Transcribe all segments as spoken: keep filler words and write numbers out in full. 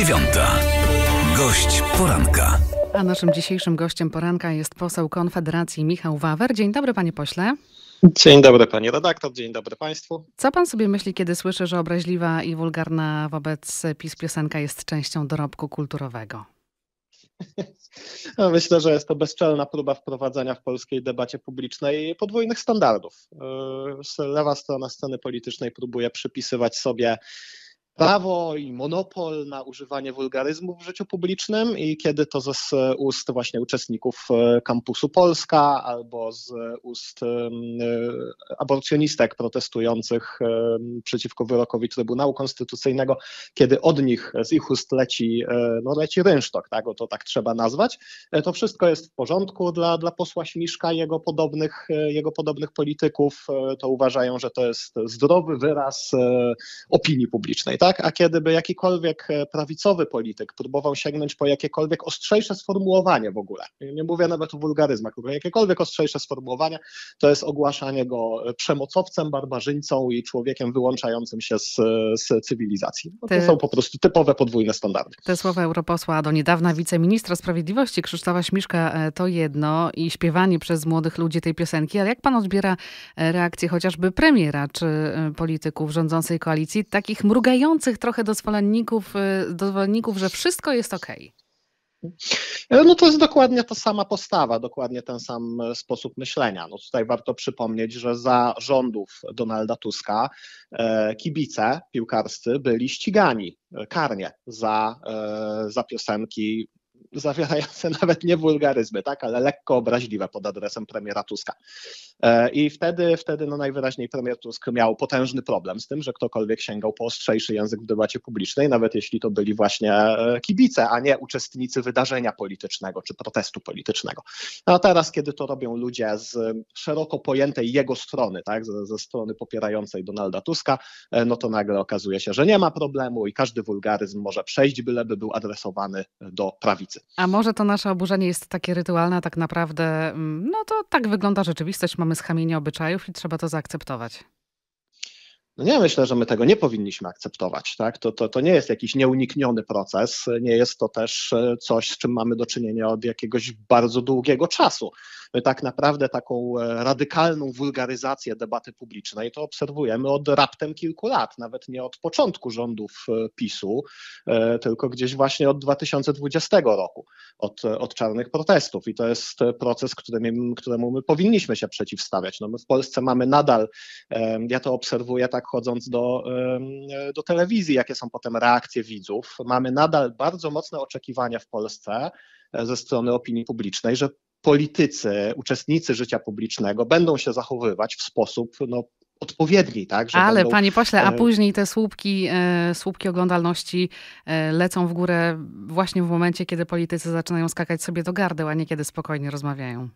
dziewiąta. Gość poranka. A naszym dzisiejszym gościem poranka jest poseł Konfederacji Michał Wawer. Dzień dobry, panie pośle. Dzień dobry, pani redaktor, dzień dobry państwu. Co pan sobie myśli, kiedy słyszy, że obraźliwa i wulgarna wobec PiS piosenka jest częścią dorobku kulturowego? No, myślę, że jest to bezczelna próba wprowadzenia w polskiej debacie publicznej podwójnych standardów. Lewa strona sceny politycznej próbuje przypisywać sobie prawo i monopol na używanie wulgaryzmów w życiu publicznym i kiedy to z ust właśnie uczestników kampusu Polska albo z ust aborcjonistek protestujących przeciwko wyrokowi Trybunału Konstytucyjnego, kiedy od nich, z ich ust leci, no leci rynsztok, tak, o to tak trzeba nazwać, to wszystko jest w porządku dla, dla posła Śmiszka i jego podobnych, jego podobnych polityków. To uważają, że to jest zdrowy wyraz opinii publicznej. Tak? A kiedyby jakikolwiek prawicowy polityk próbował sięgnąć po jakiekolwiek ostrzejsze sformułowanie w ogóle, nie mówię nawet o wulgaryzmach, tylko jakiekolwiek ostrzejsze sformułowanie, to jest ogłaszanie go przemocowcem, barbarzyńcą i człowiekiem wyłączającym się z, z cywilizacji. No to Ty... są po prostu typowe podwójne standardy. Te słowa europosła, do niedawna wiceministra sprawiedliwości Krzysztofa Śmiszka to jedno i śpiewanie przez młodych ludzi tej piosenki, ale jak pan odbiera reakcję chociażby premiera czy polityków rządzącej koalicji, takich mrugających trochę do zwolenników, do zwolenników, że wszystko jest okej? No to jest dokładnie ta sama postawa, dokładnie ten sam sposób myślenia. No tutaj warto przypomnieć, że za rządów Donalda Tuska kibice piłkarscy byli ścigani karnie za, za piosenki zawierające nawet nie wulgaryzmy, tak, ale lekko obraźliwe pod adresem premiera Tuska. I wtedy, wtedy no najwyraźniej premier Tusk miał potężny problem z tym, że ktokolwiek sięgał po ostrzejszy język w debacie publicznej, nawet jeśli to byli właśnie kibice, a nie uczestnicy wydarzenia politycznego czy protestu politycznego. A teraz, kiedy to robią ludzie z szeroko pojętej jego strony, tak, ze, ze strony popierającej Donalda Tuska, no to nagle okazuje się, że nie ma problemu i każdy wulgaryzm może przejść, byleby był adresowany do prawicy. A może to nasze oburzenie jest takie rytualne, a tak naprawdę, no to tak wygląda rzeczywistość, mamy schamienie obyczajów i trzeba to zaakceptować. No nie, myślę, że my tego nie powinniśmy akceptować. Tak? To, to, to nie jest jakiś nieunikniony proces, nie jest to też coś, z czym mamy do czynienia od jakiegoś bardzo długiego czasu. My tak naprawdę taką radykalną wulgaryzację debaty publicznej to obserwujemy od raptem kilku lat, nawet nie od początku rządów PiSu, tylko gdzieś właśnie od dwa tysiące dwudziestego roku, od, od czarnych protestów i to jest proces, którym, któremu my powinniśmy się przeciwstawiać. No my w Polsce mamy nadal, ja to obserwuję tak chodząc do, do telewizji, jakie są potem reakcje widzów, mamy nadal bardzo mocne oczekiwania w Polsce ze strony opinii publicznej, że politycy, uczestnicy życia publicznego będą się zachowywać w sposób no, odpowiedni. Tak? Że Ale będą... panie pośle, a później te słupki, e, słupki oglądalności e, lecą w górę właśnie w momencie, kiedy politycy zaczynają skakać sobie do gardeł, a nie kiedy spokojnie rozmawiają.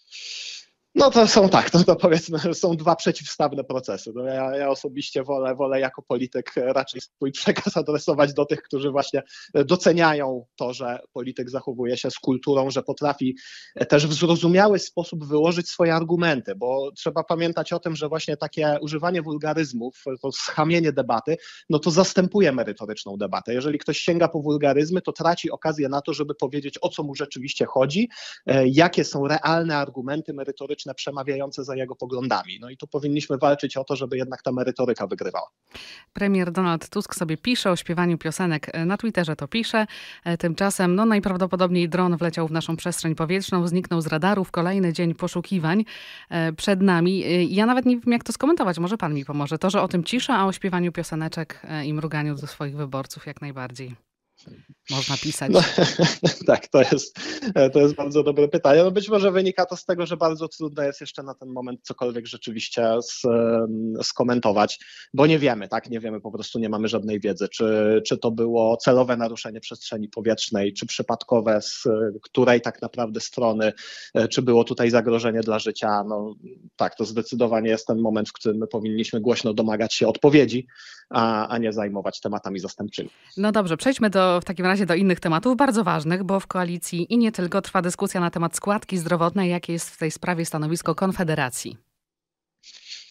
No to są tak, no to powiedzmy, są dwa przeciwstawne procesy. No ja, ja osobiście wolę, wolę jako polityk raczej swój przekaz adresować do tych, którzy właśnie doceniają to, że polityk zachowuje się z kulturą, że potrafi też w zrozumiały sposób wyłożyć swoje argumenty, bo trzeba pamiętać o tym, że właśnie takie używanie wulgaryzmów, to schamienie debaty, no to zastępuje merytoryczną debatę. Jeżeli ktoś sięga po wulgaryzmy, to traci okazję na to, żeby powiedzieć, o co mu rzeczywiście chodzi, jakie są realne argumenty merytoryczne, przemawiające za jego poglądami. No i tu powinniśmy walczyć o to, żeby jednak ta merytoryka wygrywała. Premier Donald Tusk sobie pisze o śpiewaniu piosenek. Na Twitterze to pisze. Tymczasem no najprawdopodobniej dron wleciał w naszą przestrzeń powietrzną, zniknął z radarów. Kolejny dzień poszukiwań przed nami. Ja nawet nie wiem, jak to skomentować. Może pan mi pomoże. To, że o tym cisza, a o śpiewaniu pioseneczek i mruganiu do swoich wyborców jak najbardziej można pisać. No, tak, to jest, to jest bardzo dobre pytanie. No być może wynika to z tego, że bardzo trudno jest jeszcze na ten moment cokolwiek rzeczywiście z, skomentować, bo nie wiemy, tak, nie wiemy, po prostu nie mamy żadnej wiedzy, czy, czy to było celowe naruszenie przestrzeni powietrznej, czy przypadkowe, z której tak naprawdę strony, czy było tutaj zagrożenie dla życia. No tak, to zdecydowanie jest ten moment, w którym my powinniśmy głośno domagać się odpowiedzi, a, a nie zajmować tematami zastępczymi. No dobrze, przejdźmy do, w takim razie do innych tematów, bardzo ważnych, bo w koalicji i nie tylko trwa dyskusja na temat składki zdrowotnej. Jakie jest w tej sprawie stanowisko Konfederacji?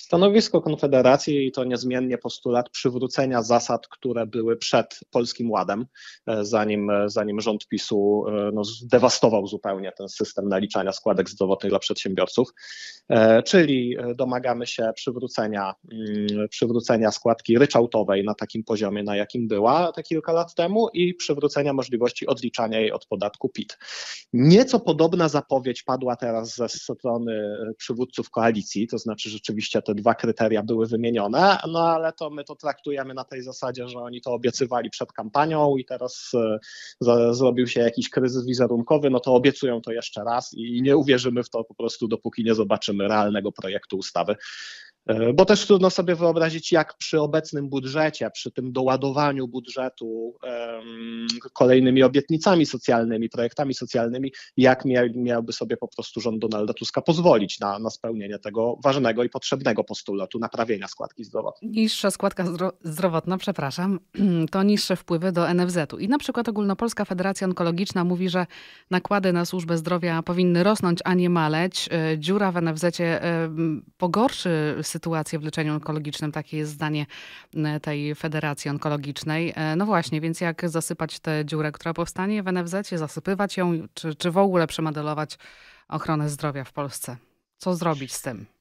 Stanowisko Konfederacji to niezmiennie postulat przywrócenia zasad, które były przed Polskim Ładem, zanim, zanim rząd PiSu no, zdewastował zupełnie ten system naliczania składek zdrowotnych dla przedsiębiorców, czyli domagamy się przywrócenia, przywrócenia składki ryczałtowej na takim poziomie, na jakim była te kilka lat temu i przywrócenia możliwości odliczania jej od podatku P I T. Nieco podobna zapowiedź padła teraz ze strony przywódców koalicji, to znaczy rzeczywiście te dwa kryteria były wymienione, no ale to my to traktujemy na tej zasadzie, że oni to obiecywali przed kampanią i teraz z, zrobił się jakiś kryzys wizerunkowy, no to obiecują to jeszcze raz i nie uwierzymy w to po prostu, dopóki nie zobaczymy realnego projektu ustawy. Bo też trudno sobie wyobrazić, jak przy obecnym budżecie, przy tym doładowaniu budżetu um, kolejnymi obietnicami socjalnymi, projektami socjalnymi, jak miał, miałby sobie po prostu rząd Donalda Tuska pozwolić na, na spełnienie tego ważnego i potrzebnego postulatu naprawienia składki zdrowotnej. Niższa składka zdro- zdrowotna, przepraszam, to niższe wpływy do N F Z-u. I na przykład Ogólnopolska Federacja Onkologiczna mówi, że nakłady na służbę zdrowia powinny rosnąć, a nie maleć. Dziura w N F Z-cie pogorszy sytuację w leczeniu onkologicznym. Takie jest zdanie tej Federacji Onkologicznej. No właśnie, więc jak zasypać tę dziurę, która powstanie w N F Z-cie, zasypywać ją, czy, czy w ogóle przemodelować ochronę zdrowia w Polsce? Co zrobić z tym?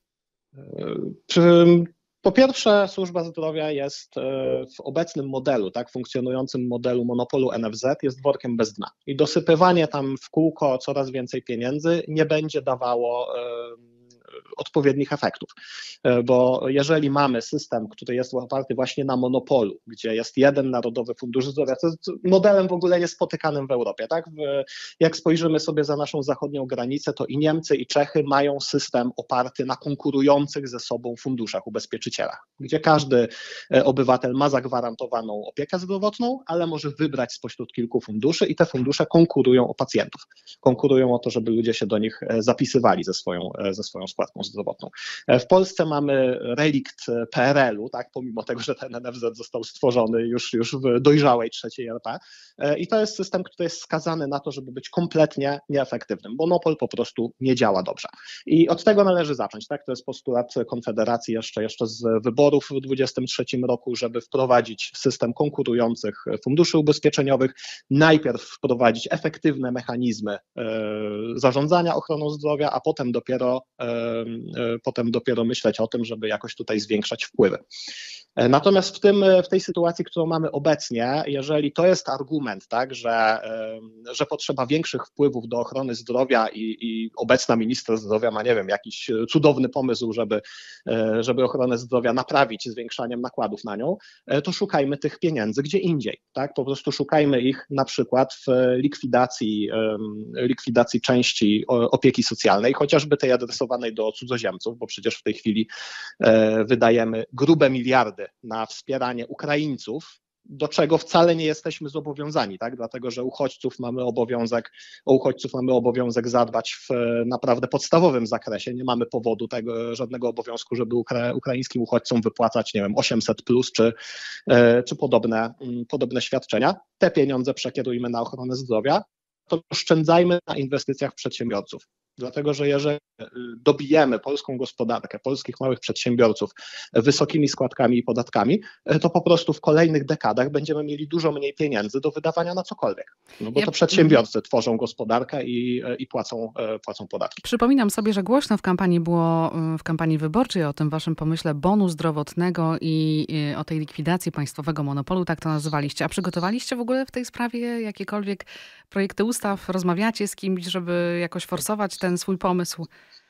Po pierwsze, służba zdrowia jest w obecnym modelu, tak, funkcjonującym modelu monopolu N F Z, jest workiem bez dna. I dosypywanie tam w kółko coraz więcej pieniędzy nie będzie dawało odpowiednich efektów, bo jeżeli mamy system, który jest oparty właśnie na monopolu, gdzie jest jeden Narodowy Fundusz Zdrowia, to jest modelem w ogóle niespotykanym w Europie, tak? Jak spojrzymy sobie za naszą zachodnią granicę, to i Niemcy, i Czechy mają system oparty na konkurujących ze sobą funduszach, ubezpieczycielach, gdzie każdy obywatel ma zagwarantowaną opiekę zdrowotną, ale może wybrać spośród kilku funduszy i te fundusze konkurują o pacjentów, konkurują o to, żeby ludzie się do nich zapisywali ze swoją, ze swoją składką zdrowotną. W Polsce mamy relikt P R L-u, tak, pomimo tego, że ten N F Z został stworzony już, już w dojrzałej trzeciej R P i to jest system, który jest skazany na to, żeby być kompletnie nieefektywnym. Monopol po prostu nie działa dobrze. I od tego należy zacząć, tak, to jest postulat Konfederacji jeszcze, jeszcze z wyborów w dwudziestym trzecim roku, żeby wprowadzić system konkurujących funduszy ubezpieczeniowych, najpierw wprowadzić efektywne mechanizmy zarządzania ochroną zdrowia, a potem dopiero potem dopiero myśleć o tym, żeby jakoś tutaj zwiększać wpływy. Natomiast w, tym, w tej sytuacji, którą mamy obecnie, jeżeli to jest argument, tak, że, że potrzeba większych wpływów do ochrony zdrowia i, i obecna minister zdrowia ma, nie wiem, jakiś cudowny pomysł, żeby, żeby ochronę zdrowia naprawić zwiększaniem nakładów na nią, to szukajmy tych pieniędzy gdzie indziej. Tak? Po prostu szukajmy ich na przykład w likwidacji, likwidacji części opieki socjalnej, chociażby tej adresowanej do cudzoziemców, bo przecież w tej chwili wydajemy grube miliardy na wspieranie Ukraińców, do czego wcale nie jesteśmy zobowiązani, tak? Dlatego że uchodźców mamy obowiązek, o uchodźców mamy obowiązek zadbać w naprawdę podstawowym zakresie. Nie mamy powodu tego, żadnego obowiązku, żeby ukra- ukraińskim uchodźcom wypłacać, nie wiem, osiemset plus czy, czy podobne, podobne świadczenia. Te pieniądze przekierujmy na ochronę zdrowia, to oszczędzajmy na inwestycjach w przedsiębiorców. Dlatego, że jeżeli dobijemy polską gospodarkę, polskich małych przedsiębiorców wysokimi składkami i podatkami, to po prostu w kolejnych dekadach będziemy mieli dużo mniej pieniędzy do wydawania na cokolwiek. No bo to przedsiębiorcy tworzą gospodarkę i, i płacą, płacą podatki. Przypominam sobie, że głośno w kampanii było, w kampanii wyborczej o tym waszym pomyśle bonu zdrowotnego i o tej likwidacji państwowego monopolu, tak to nazywaliście. A przygotowaliście w ogóle w tej sprawie jakiekolwiek projekty ustaw? Rozmawiacie z kimś, żeby jakoś forsować ten swój pomysł?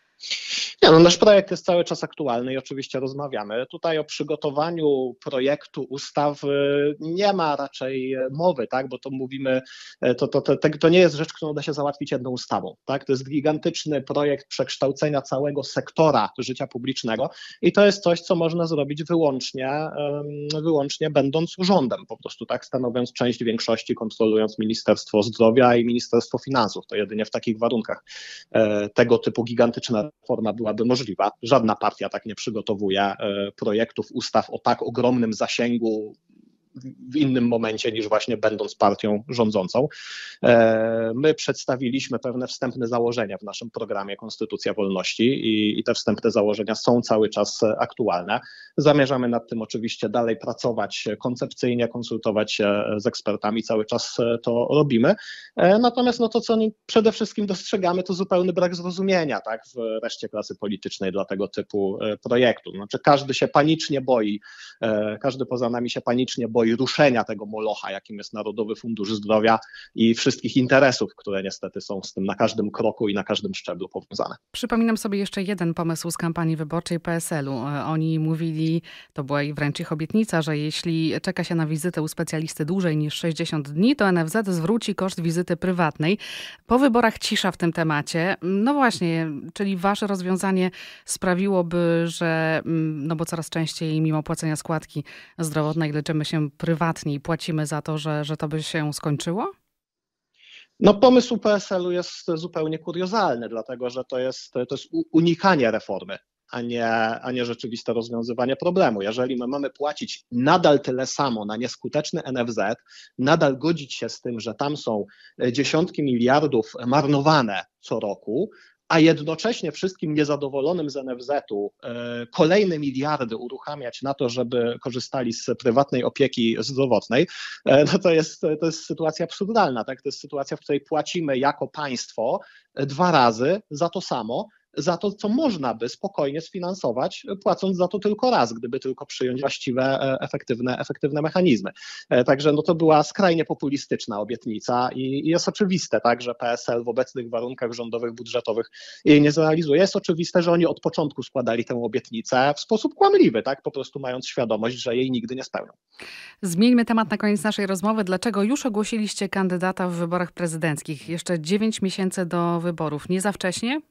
Nie, no nasz projekt jest cały czas aktualny i oczywiście rozmawiamy. Tutaj o przygotowaniu projektu ustaw nie ma raczej mowy, tak, bo to mówimy, to, to, to, to nie jest rzecz, którą da się załatwić jedną ustawą. Tak? To jest gigantyczny projekt przekształcenia całego sektora życia publicznego i to jest coś, co można zrobić wyłącznie, wyłącznie będąc rządem, po prostu tak, stanowiąc część większości, kontrolując Ministerstwo Zdrowia i Ministerstwo Finansów. To jedynie w takich warunkach tego typu gigantyczna reforma byłaby możliwa. Żadna partia tak nie przygotowuje projektów ustaw o tak ogromnym zasięgu w innym momencie niż właśnie będąc partią rządzącą. My przedstawiliśmy pewne wstępne założenia w naszym programie Konstytucja Wolności i, i te wstępne założenia są cały czas aktualne. Zamierzamy nad tym oczywiście dalej pracować koncepcyjnie, konsultować się z ekspertami, cały czas to robimy. Natomiast no to, co przede wszystkim dostrzegamy, to zupełny brak zrozumienia, tak, w reszcie klasy politycznej dla tego typu projektu. Znaczy każdy się panicznie boi, każdy poza nami się panicznie boi ruszenia tego molocha, jakim jest Narodowy Fundusz Zdrowia i wszystkich interesów, które niestety są z tym na każdym kroku i na każdym szczeblu powiązane. Przypominam sobie jeszcze jeden pomysł z kampanii wyborczej P S L-u. Oni mówili, to była i wręcz ich obietnica, że jeśli czeka się na wizytę u specjalisty dłużej niż sześćdziesiąt dni, to N F Z zwróci koszt wizyty prywatnej. Po wyborach cisza w tym temacie. No właśnie, czyli wasze rozwiązanie sprawiłoby, że, no bo coraz częściej mimo płacenia składki zdrowotnej leczymy się prywatnie i płacimy za to, że, że to by się skończyło? No pomysł P S L-u jest zupełnie kuriozalny, dlatego że to jest, to jest unikanie reformy, a nie, a nie rzeczywiste rozwiązywanie problemu. Jeżeli my mamy płacić nadal tyle samo na nieskuteczny N F Z, nadal godzić się z tym, że tam są dziesiątki miliardów marnowane co roku, a jednocześnie wszystkim niezadowolonym z N F Z-u kolejne miliardy uruchamiać na to, żeby korzystali z prywatnej opieki zdrowotnej, no to jest, to jest sytuacja absurdalna. Tak? To jest sytuacja, w której płacimy jako państwo dwa razy za to samo, za to, co można by spokojnie sfinansować, płacąc za to tylko raz, gdyby tylko przyjąć właściwe, efektywne, efektywne mechanizmy. Także no to była skrajnie populistyczna obietnica i, i jest oczywiste, tak, że P S L w obecnych warunkach rządowych, budżetowych jej nie zrealizuje. Jest oczywiste, że oni od początku składali tę obietnicę w sposób kłamliwy, tak, po prostu mając świadomość, że jej nigdy nie spełnią. Zmieńmy temat na koniec naszej rozmowy. Dlaczego już ogłosiliście kandydata w wyborach prezydenckich? Jeszcze dziewięć miesięcy do wyborów. Nie za wcześnie?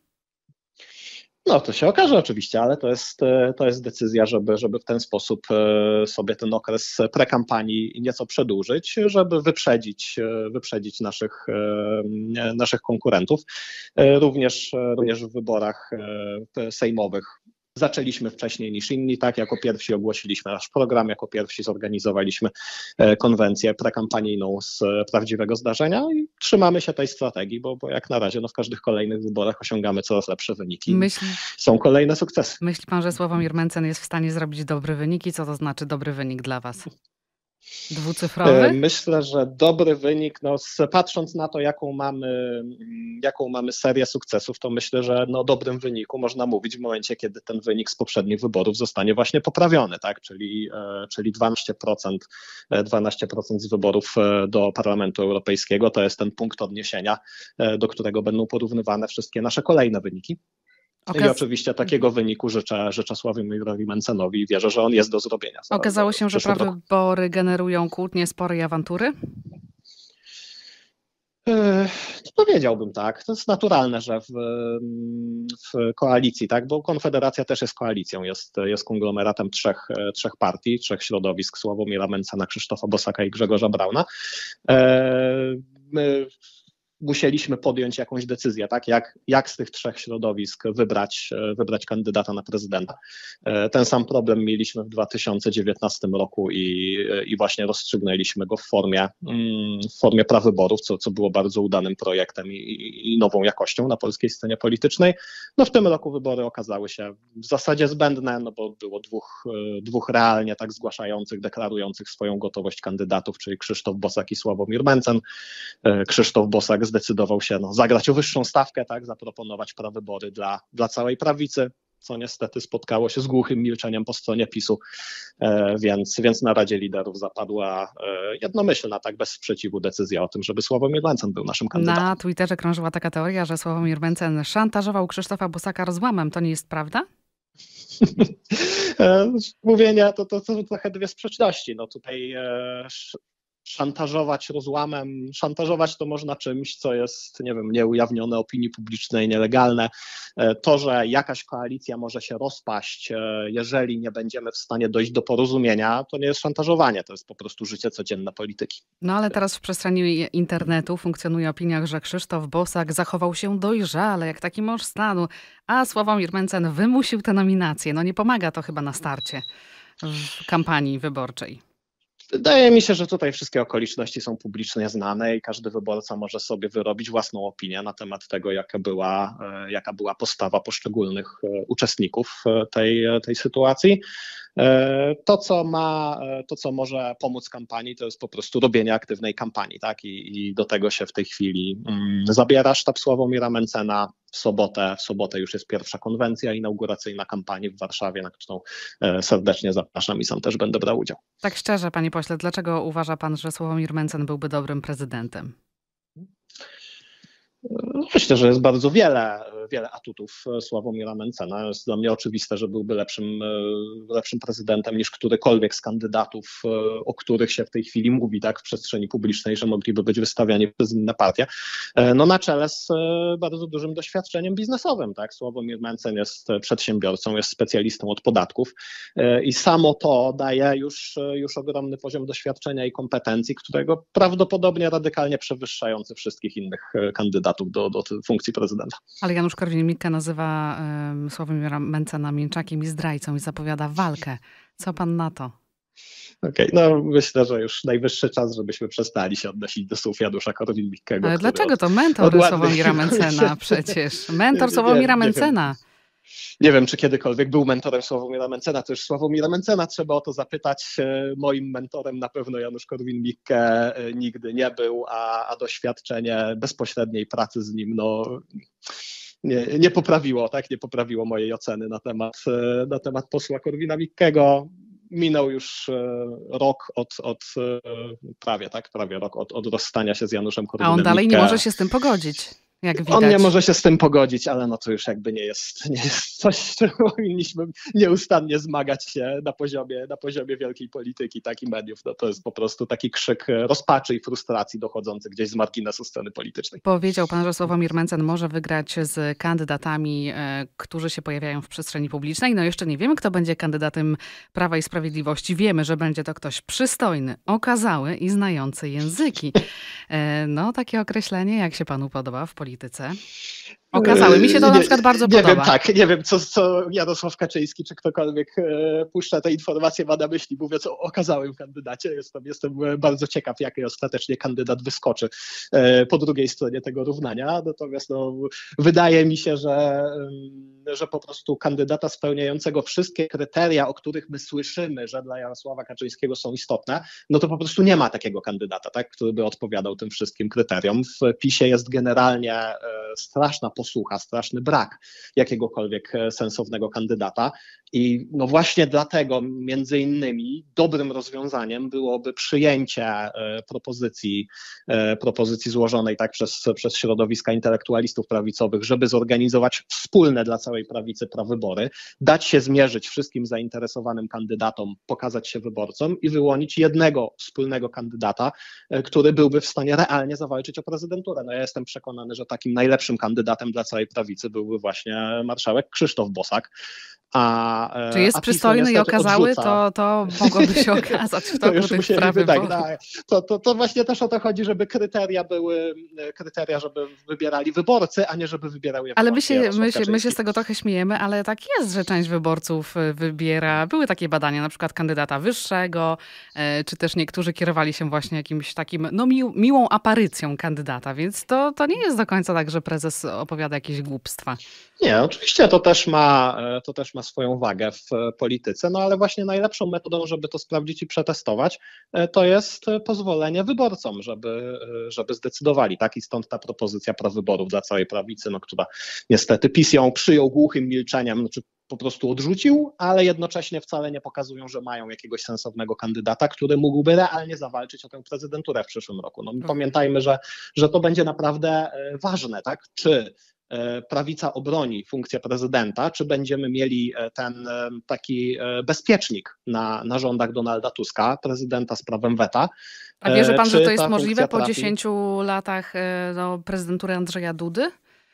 No to się okaże oczywiście, ale to jest, to jest decyzja, żeby, żeby w ten sposób sobie ten okres prekampanii nieco przedłużyć, żeby wyprzedzić, wyprzedzić naszych, naszych konkurentów. Również, również w wyborach sejmowych zaczęliśmy wcześniej niż inni, tak, jako pierwsi ogłosiliśmy nasz program, jako pierwsi zorganizowaliśmy konwencję prekampanijną z prawdziwego zdarzenia i trzymamy się tej strategii, bo, bo jak na razie no w każdych kolejnych wyborach osiągamy coraz lepsze wyniki. Myśli, Są kolejne sukcesy. Myśli pan, że Sławomir Mencen jest w stanie zrobić dobry wynik i co to znaczy dobry wynik dla was? Dwucyfrowy? Myślę, że dobry wynik, no, patrząc na to, jaką mamy, jaką mamy serię sukcesów, to myślę, że no, o dobrym wyniku można mówić w momencie, kiedy ten wynik z poprzednich wyborów zostanie właśnie poprawiony, tak? czyli, czyli dwanaście procent, dwanaście procent z wyborów do Parlamentu Europejskiego to jest ten punkt odniesienia, do którego będą porównywane wszystkie nasze kolejne wyniki. Okaz... I oczywiście takiego wyniku życzę, życzę Sławomirowi Mencenowi i wierzę, że on jest do zrobienia. Okazało się, że prawybory generują kłótnie, spory i awantury? Powiedziałbym tak. To jest naturalne, że w, w koalicji, tak, bo Konfederacja też jest koalicją, jest, jest konglomeratem trzech, trzech partii, trzech środowisk: Sławomira Mencena, Krzysztofa Bosaka i Grzegorza Brauna. My musieliśmy podjąć jakąś decyzję, tak? jak, jak z tych trzech środowisk wybrać, wybrać kandydata na prezydenta. Ten sam problem mieliśmy w dwa tysiące dziewiętnastym roku i, i właśnie rozstrzygnęliśmy go w formie, w formie prawyborów, co, co było bardzo udanym projektem i, i nową jakością na polskiej scenie politycznej. No w tym roku wybory okazały się w zasadzie zbędne, no bo było dwóch, dwóch realnie tak zgłaszających, deklarujących swoją gotowość kandydatów, czyli Krzysztof Bosak i Sławomir Mencen. Krzysztof Bosak zdecydował się no, zagrać o wyższą stawkę, tak, zaproponować prawybory dla, dla całej prawicy, co niestety spotkało się z głuchym milczeniem po stronie PiSu, e, więc, więc na Radzie Liderów zapadła e, jednomyślna, tak bez sprzeciwu decyzja o tym, żeby Sławomir Mencen był naszym kandydatem. Na Twitterze krążyła taka teoria, że Sławomir Mencen szantażował Krzysztofa Bosaka rozłamem. To nie jest prawda? Mówienia to, to, to trochę dwie sprzeczności. No tutaj e, szantażować rozłamem, szantażować to można czymś, co jest, nie wiem, nieujawnione opinii publicznej, nielegalne. To, że jakaś koalicja może się rozpaść, jeżeli nie będziemy w stanie dojść do porozumienia, to nie jest szantażowanie, to jest po prostu życie codzienne polityki. No ale teraz w przestrzeni internetu funkcjonuje opinia, że Krzysztof Bosak zachował się dojrzale, jak taki mąż stanu, a Sławomir Mencen wymusił tę nominację. No nie pomaga to chyba na starcie w kampanii wyborczej. Wydaje mi się, że tutaj wszystkie okoliczności są publicznie znane i każdy wyborca może sobie wyrobić własną opinię na temat tego, jaka była, jaka była postawa poszczególnych uczestników tej, tej sytuacji. To co, ma, to, co może pomóc kampanii, to jest po prostu robienie aktywnej kampanii, tak? I, i do tego się w tej chwili mm, zabiera sztab Sławomira Mentzena. W sobotę, w sobotę już jest pierwsza konwencja inauguracyjna kampanii w Warszawie, na którą serdecznie zapraszam i sam też będę brał udział. Tak szczerze, panie pośle, dlaczego uważa pan, że Sławomir Mentzen byłby dobrym prezydentem? Myślę, że jest bardzo wiele, wiele atutów Sławomira Mentzena. Jest dla mnie oczywiste, że byłby lepszym, lepszym prezydentem niż którykolwiek z kandydatów, o których się w tej chwili mówi tak w przestrzeni publicznej, że mogliby być wystawiani przez inne partie. No na czele z bardzo dużym doświadczeniem biznesowym. Tak? Sławomir Mentzen jest przedsiębiorcą, jest specjalistą od podatków i samo to daje już, już ogromny poziom doświadczenia i kompetencji, którego prawdopodobnie radykalnie przewyższający wszystkich innych kandydatów Do, do funkcji prezydenta. Ale Janusz Korwin-Mikke nazywa um, Sławomira Mentzena mięczakiem i zdrajcą i zapowiada walkę. Co pan na to? Okej, okay, no myślę, że już najwyższy czas, żebyśmy przestali się odnosić do słów Janusza Korwin-Mikkego. Ale dlaczego to mentor Sławomira Mentzena przecież? Mentor Sławomira nie, nie Mentzena. Wiem. Nie wiem, czy kiedykolwiek był mentorem Sławomira Mentzena, to już Sławomira Mentzena trzeba o to zapytać. Moim mentorem na pewno Janusz Korwin-Mikke nigdy nie był, a, a doświadczenie bezpośredniej pracy z nim no, nie, nie poprawiło, tak? Nie poprawiło mojej oceny na temat, na temat posła Korwina-Mikkego. Minął już rok od, od prawie, tak? Prawie rok od, od rozstania się z Januszem Korwinem-Mikke. A on dalej nie może się z tym pogodzić. Jak widać. On nie może się z tym pogodzić, ale no to już jakby nie jest, nie jest coś, z czym powinniśmy nieustannie zmagać się na poziomie, na poziomie wielkiej polityki, tak, i mediów. No to jest po prostu taki krzyk rozpaczy i frustracji dochodzący gdzieś z marginesu sceny politycznej. Powiedział pan, że Sławomir Mentzen może wygrać z kandydatami, e, którzy się pojawiają w przestrzeni publicznej. No jeszcze nie wiemy, kto będzie kandydatem Prawa i Sprawiedliwości. Wiemy, że będzie to ktoś przystojny, okazały i znający języki. E, no takie określenie, jak się panu podoba w polityce? polityce. Okazały. Mi się to nie, na przykład bardzo nie podoba. Wiem, tak, nie wiem, co, co Jarosław Kaczyński, czy ktokolwiek e, puszcza te informacje, ma na myśli, mówiąc o okazałym kandydacie. Jestem, jestem bardzo ciekaw, jaki ostatecznie kandydat wyskoczy e, po drugiej stronie tego równania. Natomiast no, wydaje mi się, że, że po prostu kandydata spełniającego wszystkie kryteria, o których my słyszymy, że dla Jarosława Kaczyńskiego są istotne, no to po prostu nie ma takiego kandydata, tak, który by odpowiadał tym wszystkim kryteriom. W PiSie jest generalnie e, straszna posłucha, straszny brak jakiegokolwiek sensownego kandydata i no właśnie dlatego między innymi dobrym rozwiązaniem byłoby przyjęcie propozycji, propozycji złożonej tak przez, przez środowiska intelektualistów prawicowych, żeby zorganizować wspólne dla całej prawicy prawybory, dać się zmierzyć wszystkim zainteresowanym kandydatom, pokazać się wyborcom i wyłonić jednego wspólnego kandydata, który byłby w stanie realnie zawalczyć o prezydenturę. No ja jestem przekonany, że takim najlepszym kandydatem dla całej prawicy byłby właśnie marszałek Krzysztof Bosak. A, Czy jest a przystojny i okazały, to, to mogłoby się okazać w toku tych prawy tak, tak. To, to, to właśnie też o to chodzi, żeby kryteria były, kryteria, żeby wybierali wyborcy, a nie żeby wybierały je Ale my się, my, się, my się z tego trochę śmiejemy, ale tak jest, że część wyborców wybiera, były takie badania, na przykład kandydata wyższego, czy też niektórzy kierowali się właśnie jakimś takim, no mił, miłą aparycją kandydata, więc to, to nie jest do końca tak, że prezes opowiada jakieś głupstwa. Nie, oczywiście to też ma, to też ma swoją wagę w polityce, no ale właśnie najlepszą metodą, żeby to sprawdzić i przetestować, to jest pozwolenie wyborcom, żeby, żeby zdecydowali, tak? I stąd ta propozycja prawyborów dla całej prawicy, no, która niestety PiS ją przyjął głuchym milczeniem, znaczy po prostu odrzucił, ale jednocześnie wcale nie pokazują, że mają jakiegoś sensownego kandydata, który mógłby realnie zawalczyć o tę prezydenturę w przyszłym roku. No, pamiętajmy, że, że to będzie naprawdę ważne, tak? Czy prawica obroni funkcję prezydenta, czy będziemy mieli ten taki bezpiecznik na, na rządach Donalda Tuska, prezydenta z prawem weta. A wierzy pan, czy że to jest możliwe po trafi... dziesięciu latach no, prezydentury Andrzeja Dudy?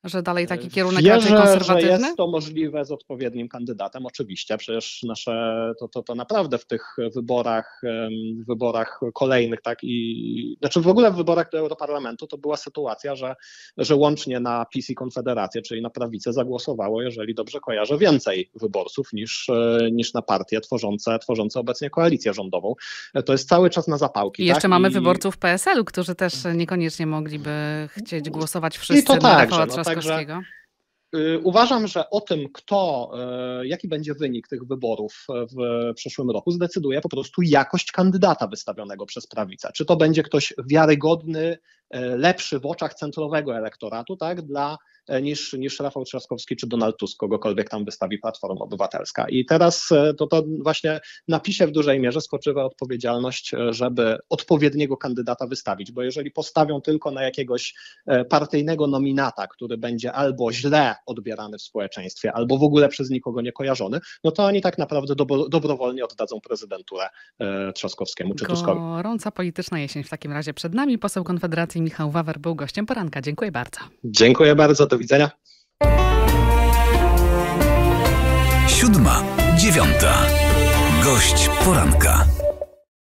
Że dalej taki kierunek Wierzę, raczej konserwatywny? że jest to możliwe z odpowiednim kandydatem, oczywiście. Przecież nasze, to, to, to naprawdę w tych wyborach, w wyborach kolejnych, tak i znaczy w ogóle w wyborach do Europarlamentu to była sytuacja, że, że łącznie na PiS i Konfederację, czyli na prawicę zagłosowało, jeżeli dobrze kojarzę, więcej wyborców niż, niż na partie tworzące, tworzące obecnie koalicję rządową. To jest cały czas na zapałki. I jeszcze tak? mamy I... wyborców P S L-u, którzy też niekoniecznie mogliby chcieć głosować wszyscy I to na także, Rafała no, Trzaskowskiego. Także, y, uważam, że o tym, kto, y, jaki będzie wynik tych wyborów w przyszłym roku, zdecyduje po prostu jakość kandydata wystawionego przez prawicę. Czy to będzie ktoś wiarygodny, y, lepszy w oczach centrowego elektoratu, tak, dla niż, niż Rafał Trzaskowski czy Donald Tusk, kogokolwiek tam wystawi Platforma Obywatelska. I teraz to, to właśnie na PiSie w dużej mierze spoczywa odpowiedzialność, żeby odpowiedniego kandydata wystawić, bo jeżeli postawią tylko na jakiegoś partyjnego nominata, który będzie albo źle odbierany w społeczeństwie, albo w ogóle przez nikogo nie kojarzony, no to oni tak naprawdę dobro, dobrowolnie oddadzą prezydenturę Trzaskowskiemu czy Tuskowi. Gorąca polityczna jesień w takim razie przed nami. Poseł Konfederacji Michał Wawer był gościem poranka. Dziękuję bardzo. Dziękuję bardzo. Do widzenia. Siódma, dziewiąta. Gość poranka.